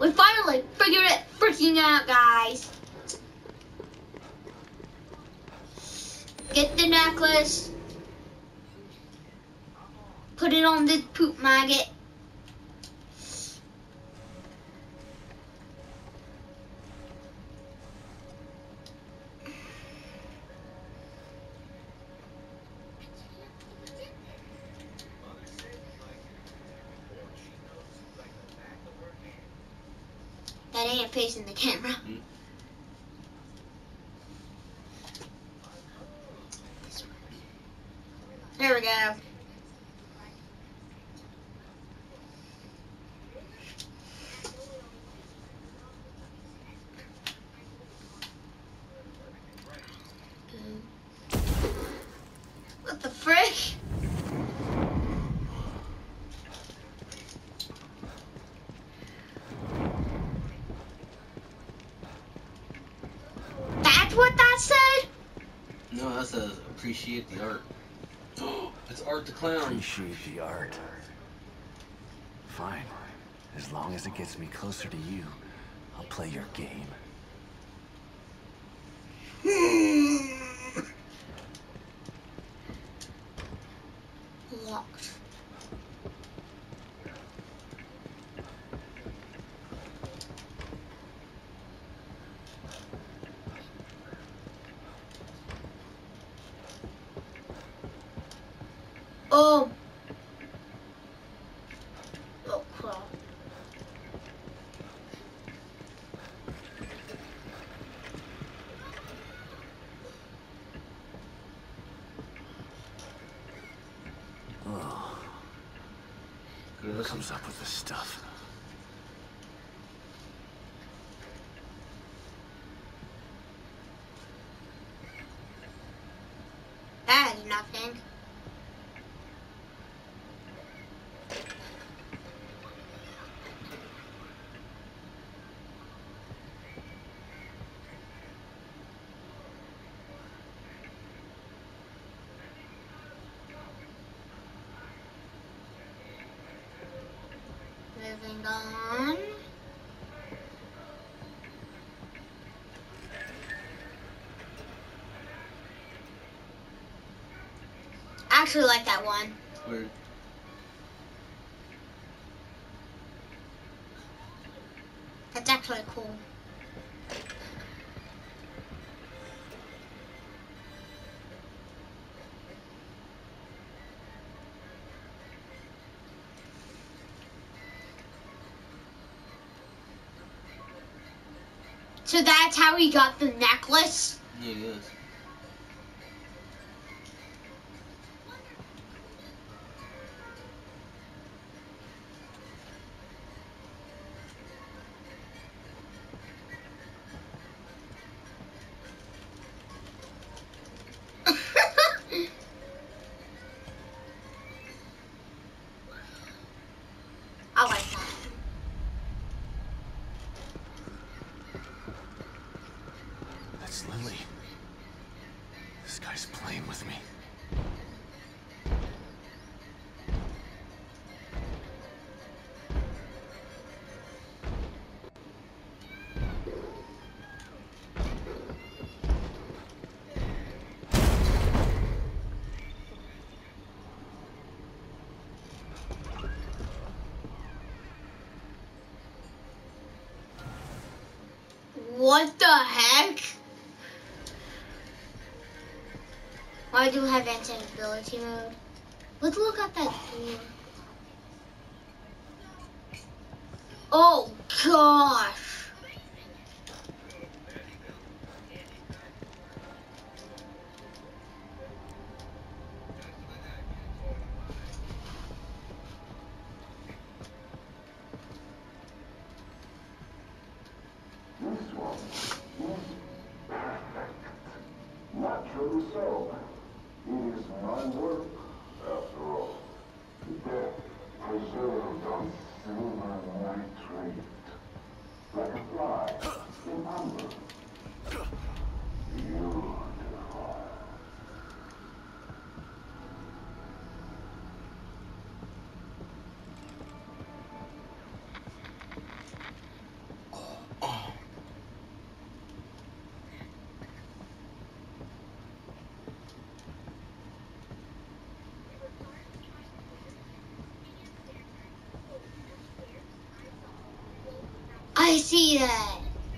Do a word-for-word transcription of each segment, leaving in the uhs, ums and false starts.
We finally figured it freaking out, guys. Get the necklace. Put it on this poop maggot. That ain't facing the camera. Mm-hmm. There we go. What the frick? That's what that said? No, that says appreciate the art. It's Art the Clown. Appreciate the art. Fine. As long as it gets me closer to you, I'll play your game. Locked. Oh. Oh crap. Oh. Who comes up with this stuff? That is nothing. Moving on. I actually like that one. Weird. That's actually cool. So that's how he got the necklace? Yeah, it is. I like that. That's Lily. This guy's playing with me. What the heck? Why do you have invisibility mode? Let's look at that door. Oh gosh. This one is perfect. Naturally so. It is my work, after all. Death preserved on silver nitrate. Like a fly in amber. Beautiful. I see that.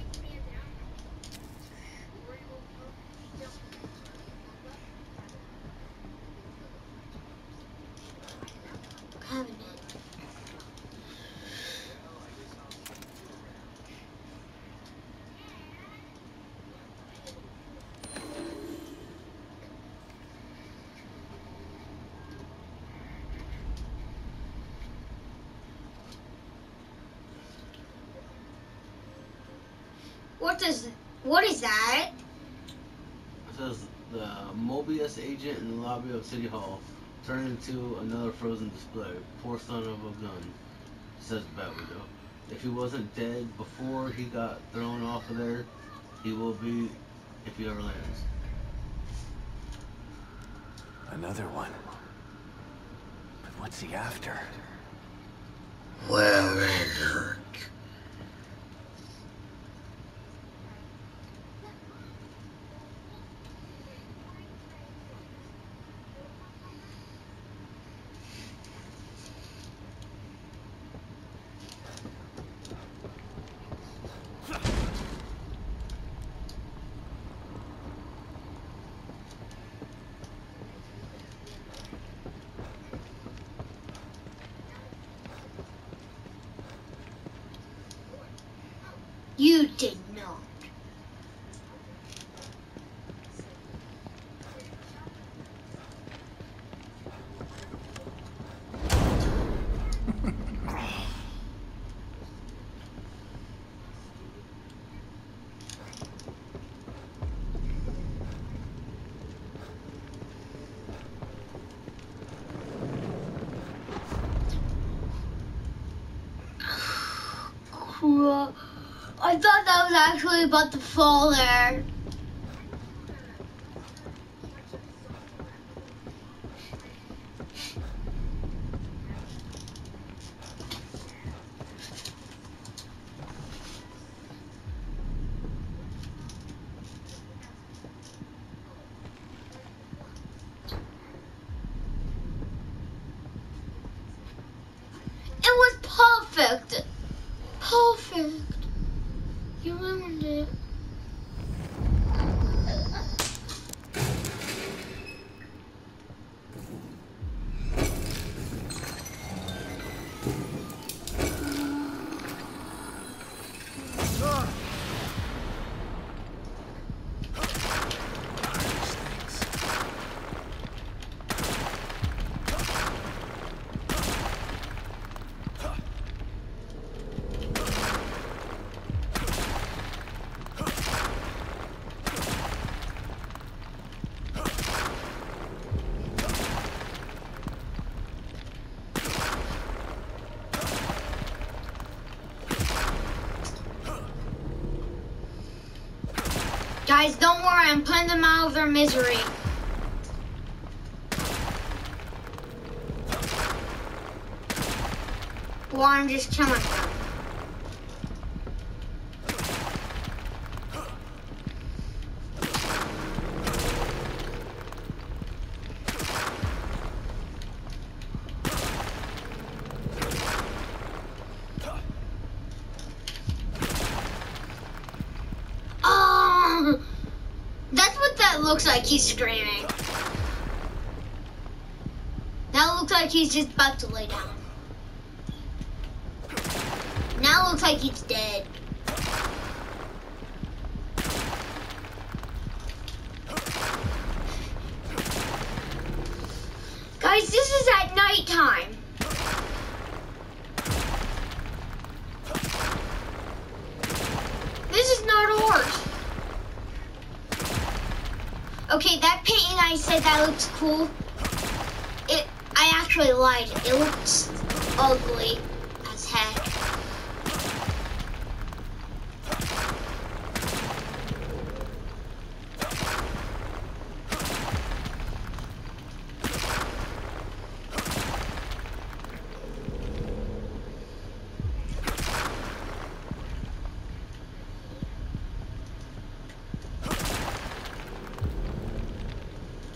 Cabinet. What does, what is that? It says the Mobius agent in the lobby of City Hall turned into another frozen display. Poor son of a gun, says Batwidow. If he wasn't dead before he got thrown off of there, he will be if he ever lands. Another one. But what's he after? Well, Edward. You did not. Cool. I thought that was actually about to fall there. It was perfect. Perfect. You ruined it. Guys, don't worry, I'm putting them out of their misery. Or I'm just killing them. Looks like he's screaming. Now it looks like he's just about to lay down. Now it looks like he's dead. Guys, this is at nighttime. This is not a horse. Okay, that painting I said that looks cool. It, I actually lied. It looks ugly as heck.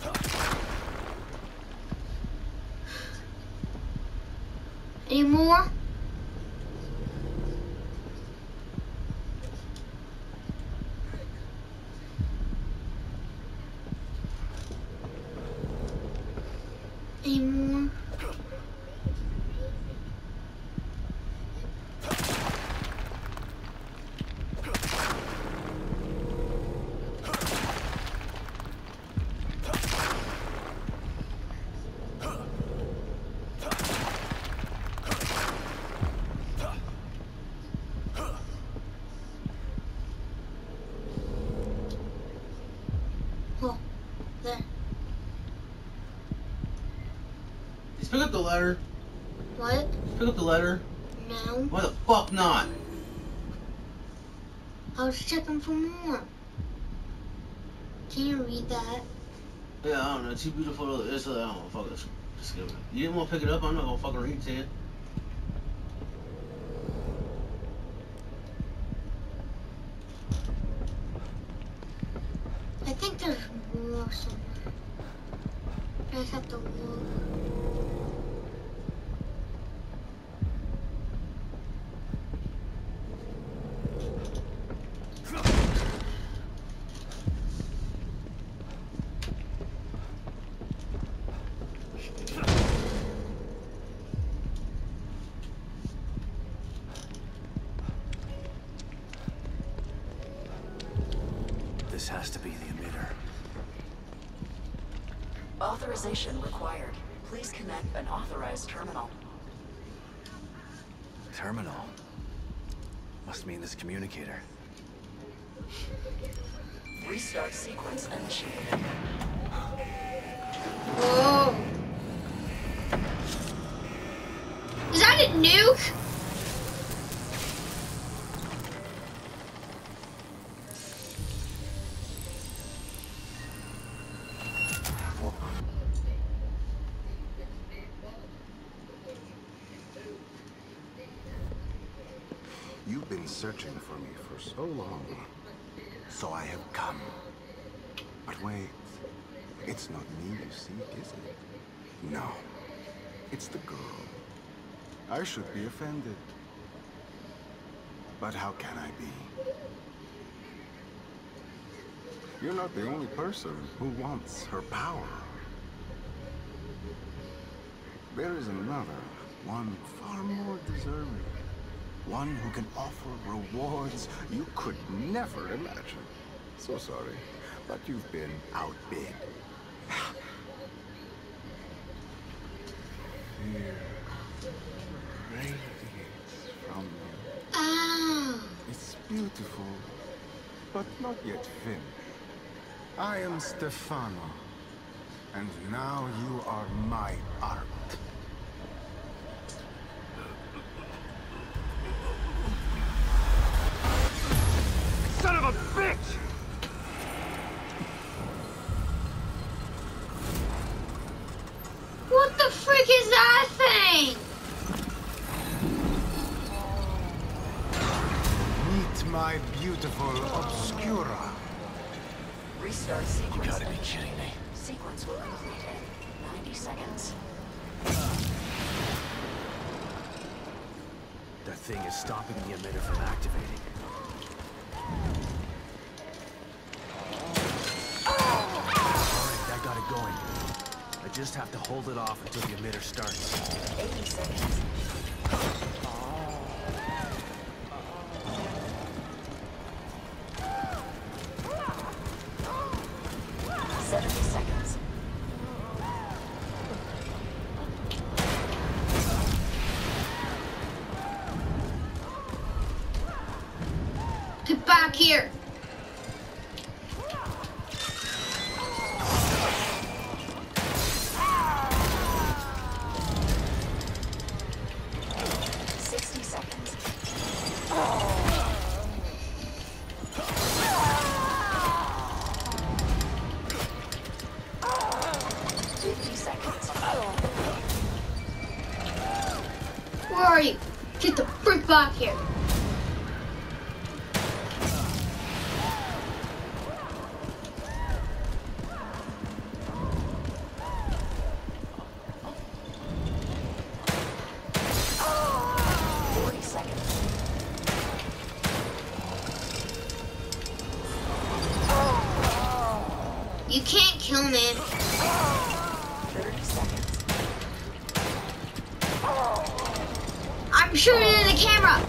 Any more? anymore. Oh, there. Just pick up the letter. What? Pick up the letter. No. Why the fuck not? I was checking for more. Can you read that? Yeah, I don't know. Too beautiful. It's uh, I don't know. Fuck it. Just give it. You didn't want to pick it up. I'm not gonna fucking read it to you. I think there's more somewhere. I just have to look. This has to be the emitter. Authorization required. Please connect an authorized terminal. Terminal. Must mean this communicator. Restart sequence initiated. Whoa. Is that a nuke? You've been searching for me for so long, so I have come. But wait, it's not me you seek, is it? No, it's the girl. I should be offended. But how can I be? You're not the only person who wants her power. There is another, one far more deserving. One who can offer rewards you could never imagine. So sorry, but you've been outbid. Fear radiates from you. Ow. It's beautiful, but not yet finished. I am Stefano, and now you are my art. Son of a bitch! What the frick is that thing? Meet my beautiful Obscura. Restart sequence. You gotta be kidding me. Sequence will complete in ninety seconds. That thing is stopping the emitter from activating. Alright, I got it going. I just have to hold it off until the emitter starts. eighty seconds. seventy seconds. Get back here. sixty seconds. fifty seconds. Where are you? Get the frick back here. forty seconds. You can't kill me. thirty seconds. camera.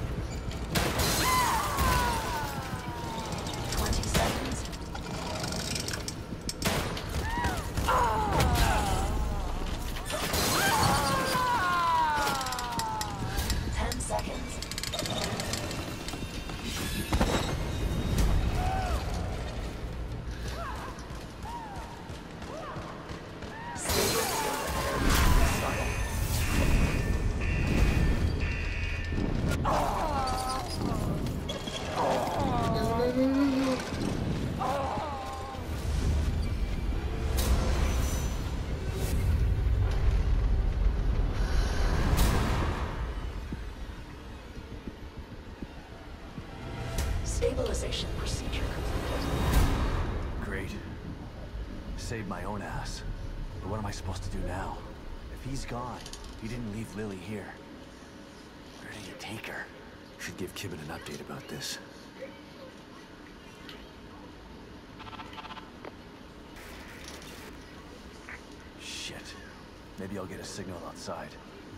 twenty seconds. ten seconds. Stabilization procedure completed. Great. Saved my own ass. But what am I supposed to do now? If he's gone, he didn't leave Lily here. Where did he take her? Should give Kibben an update about this. Shit. Maybe I'll get a signal outside.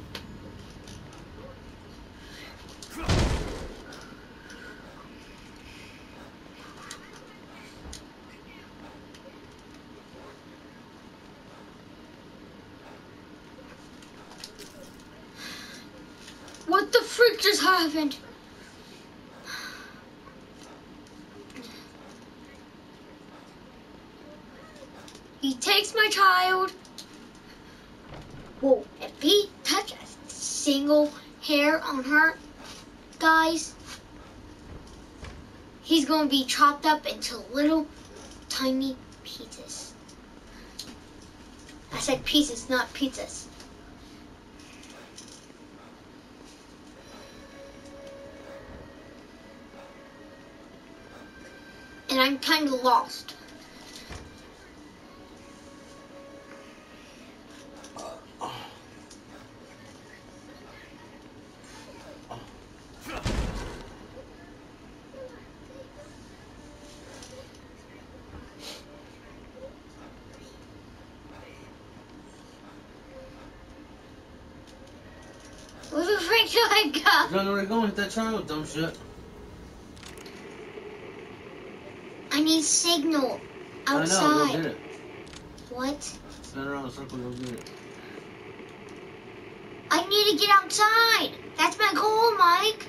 What the freak just happened? He takes my child. Whoa, if he touches a single hair on her, guys, he's going to be chopped up into little tiny pieces. I said pieces, not pizzas. And I'm kind of lost. Where the frick do I go? You don't know where you're going, hit that triangle, dumb shit. I need signal outside. I know, go get it. What? Spin around the circle, go get it. I need to get outside. That's my goal, Mike.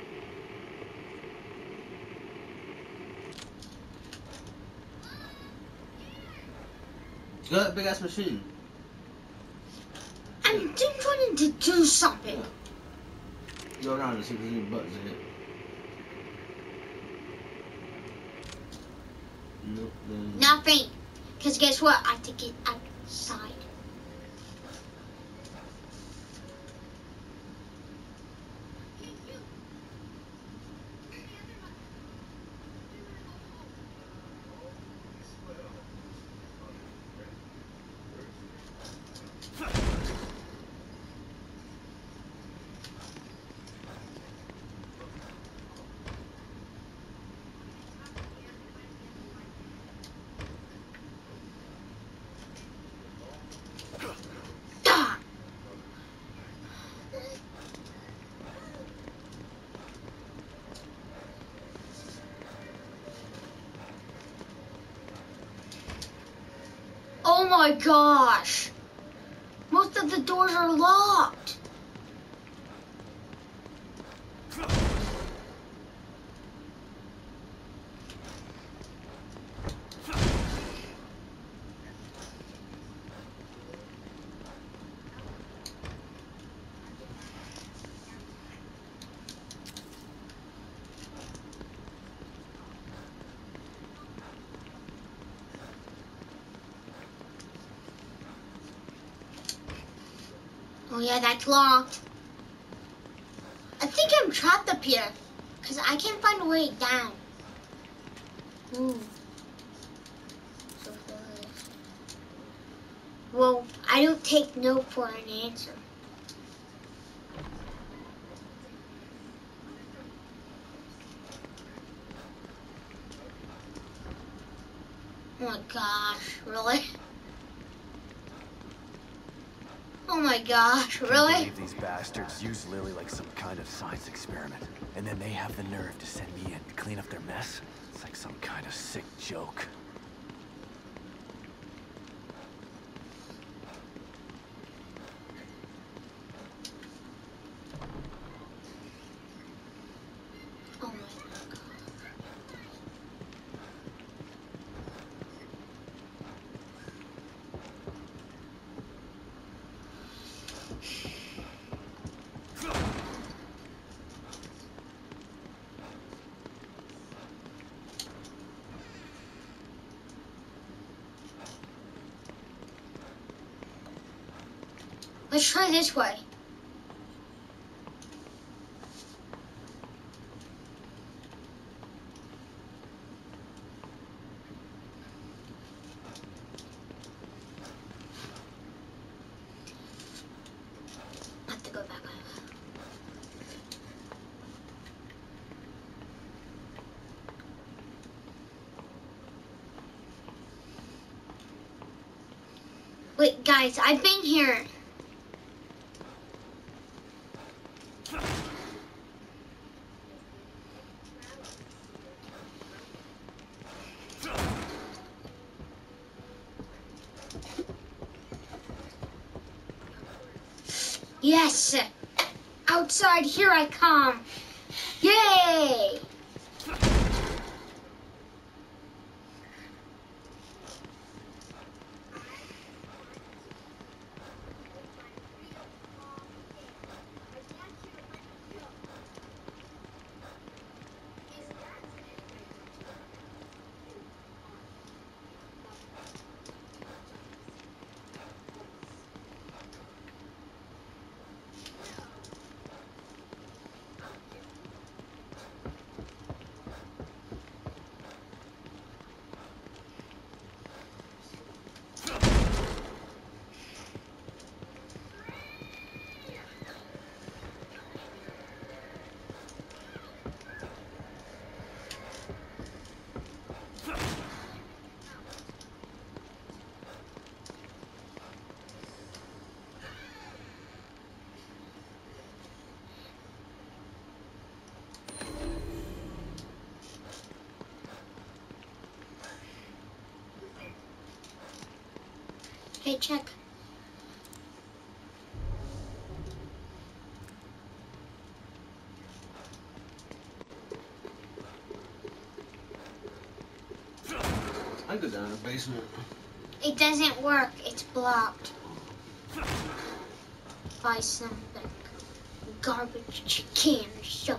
You got that big ass machine. I'm just trying to do something. Yeah. Go around and see if there's any buttons in it. Nope, then- Nothing. Because guess what? I have to get outside. Ah! Oh my gosh. Most of the doors are locked. Oh yeah, that's locked. I think I'm trapped up here because I can't find a way down. Ooh. So close. Well, I don't take no for an answer. Oh my gosh, really? Oh Oh my gosh, Can't really? believe these bastards use Lily like some kind of science experiment. And then they have the nerve to send me in to clean up their mess? It's like some kind of sick joke. Oh my god. Let's try this way. I have to go back. Wait, guys, I've been here. Yes! Outside, here I come! Yay! Hey, check. I go down in the basement. It doesn't work. It's blocked by something. Garbage can or something.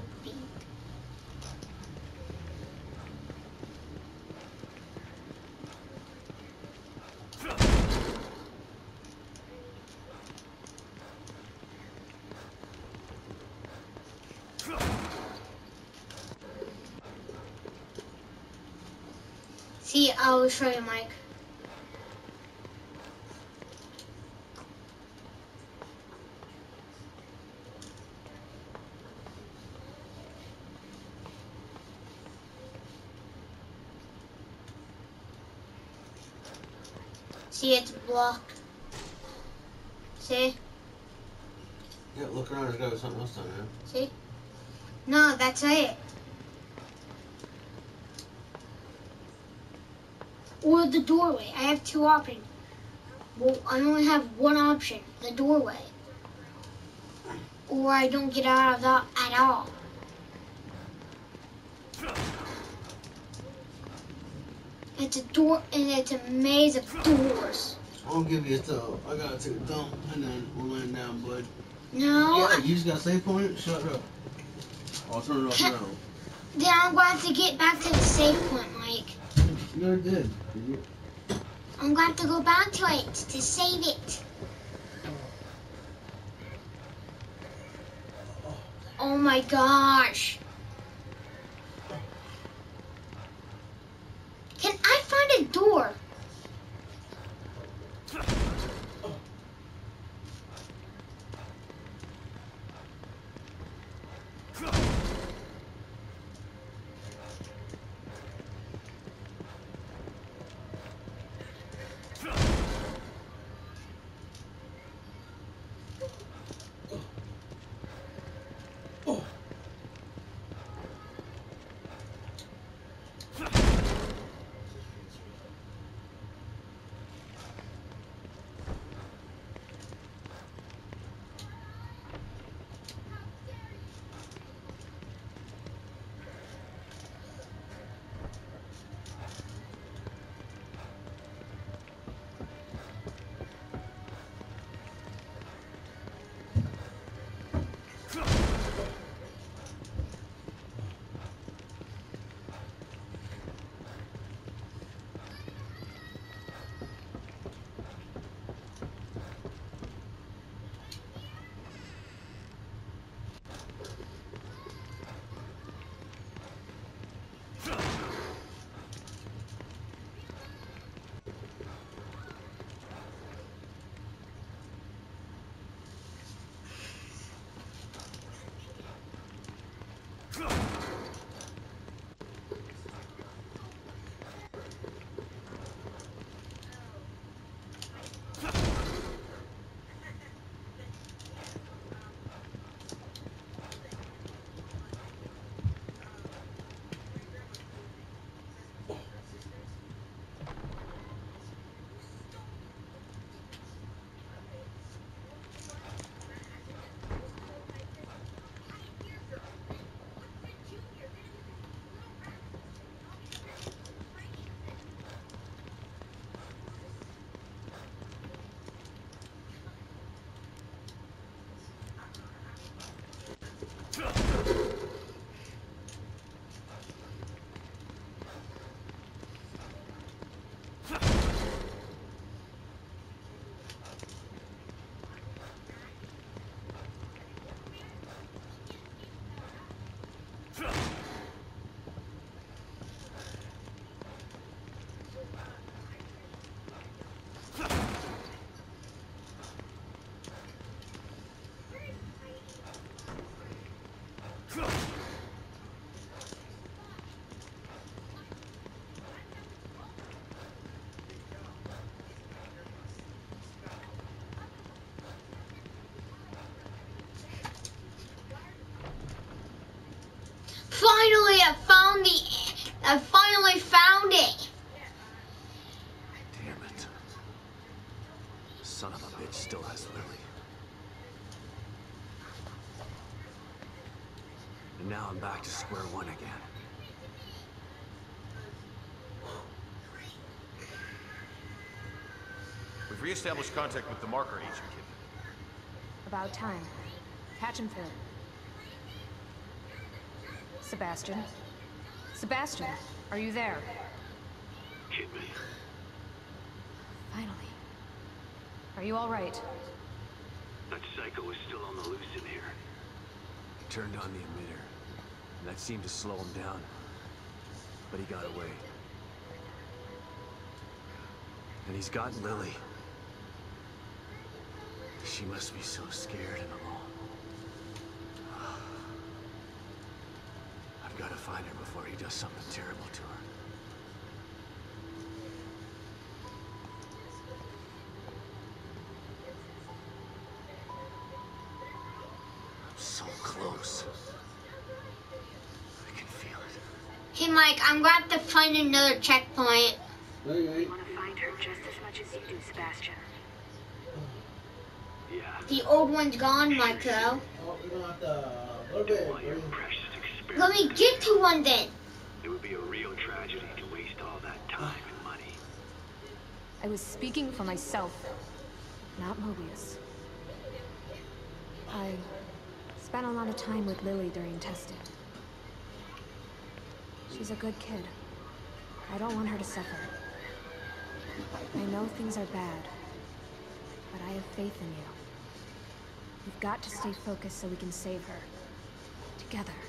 See, I will show you, Mike. See, it's blocked. See? Yeah, look around. There's got to be something else down there. See? No, that's it. Or the doorway. I have two options. Well, I only have one option, the doorway. Or I don't get out of that at all. It's a door, and it's a maze of doors. I'll give you a throw. I gotta take a dump, and then we'll land down, bud. No. Yeah, you just got save point? Shut up. I'll turn it off Can- now. Then I'm going to have to get back to the safe point, Mike. You already did. Did you? I'm going to have to go back to it to save it. Oh my gosh. Can I find a door? Finally, I found the. I finally found it. Damn it. Son of a bitch still has Lily. And now I'm back to square one again. We've re-established contact with the marker agent, kid. About time. Patch him through. Sebastian? Sebastian, are you there? Hit me. Finally. Are you all right? That psycho is still on the loose in here. Turned on the emitter. And that seemed to slow him down. But he got away. And he's got Lily. She must be so scared and alone. I've got to find her before he does something terrible to her. I'm so close. I can feel it. Hey, Mike, I'm going to have to find another checkpoint. Okay. I want to find her just as much as you do, Sebastian. Yeah. The old one's gone, Mike, though. Oh, we're gonna have to. A little bit. Why, your precious experiment. Let me get to one then. It would be a real tragedy to waste all that time and money. I was speaking for myself, not Mobius. I spent a lot of time with Lily during testing. She's a good kid. I don't want her to suffer. I know things are bad, but I have faith in you. We've got to stay focused so we can save her. Together.